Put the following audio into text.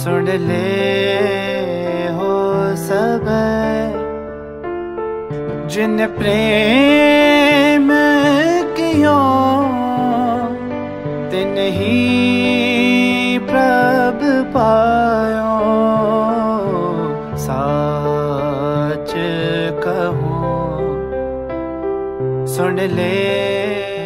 सुन ले हो सब जिन प्रेम कियो तिन ही प्रभ पायो। साच कहूँ सुन ले